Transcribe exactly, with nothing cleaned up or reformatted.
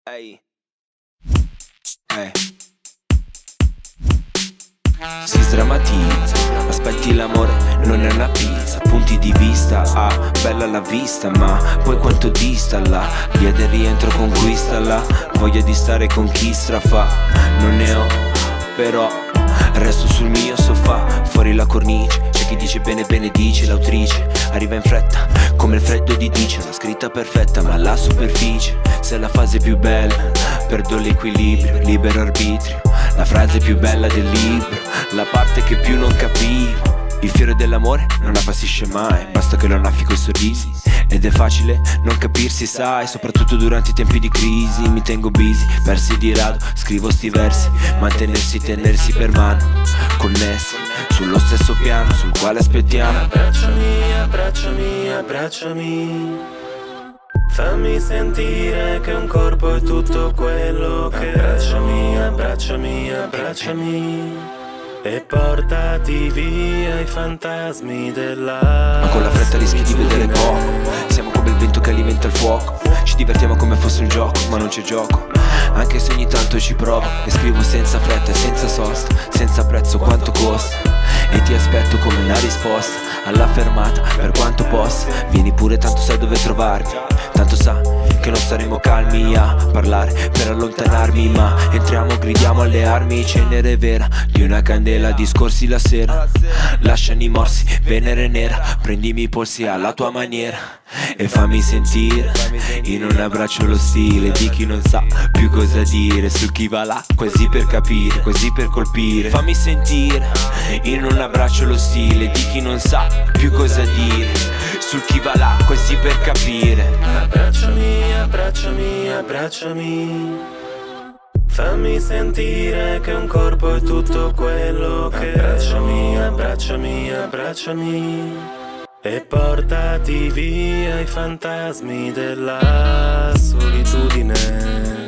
Ehi, eh. Si sdrammatizza, aspetti l'amore, non è una pizza. Punti di vista, ah, bella la vista, ma poi quanto dista la via del rientro conquista la voglia di stare con chi strafa. Non ne ho, però resto sul mio sofà, fuori la cornice. C'è chi dice bene bene dice l'autrice, arriva in fretta come il freddo di dice. La scritta perfetta ma la superficie, se è la fase più bella perdo l'equilibrio, libero arbitrio. La frase più bella del libro, la parte che più non capivo. Il fiore dell'amore non appassisce mai, basta che lo annaffi coi sorrisi. Ed è facile non capirsi, sai, soprattutto durante i tempi di crisi. Mi tengo busy, versi di rado, scrivo sti versi. Mantenersi, tenersi per mano, connessi sullo stesso piano sul quale aspettiamo. Abbracciami, abbracciami, abbracciami, fammi sentire che un corpo è tutto quello che Abbracciami, abbracciami, abbracciami e portati via i fantasmi della. Ma con la fretta rischi di vedere poco, siamo come il vento che alimenta il fuoco. Ci divertiamo come fosse un gioco, ma non c'è gioco, anche se ogni tanto ci provo. E scrivo senza fretta e senza sosta, senza prezzo quanto costa. E ti aspetto come una risposta alla fermata, per quanto possa. Vieni pure, tanto sai dove trovarmi, tanto sa che non staremo calmi a parlare per allontanarmi. Ma entriamo, gridiamo alle armi, cenere vera di una candela, discorsi la sera. Lasciami morsi, venere nera, prendimi i polsi alla tua maniera e fammi sentire in un abbraccio lo stile di chi non sa più cosa dire, su chi va là, quasi per capire, quasi per colpire. Fammi sentire in un abbraccio lo stile di chi non sa più cosa dire, su chi va là, quasi per capire. Abbracciami, abbracciami, abbracciami, fammi sentire che un corpo è tutto quello che Abbracciami, abbracciami, abbracciami e portati via i fantasmi della solitudine.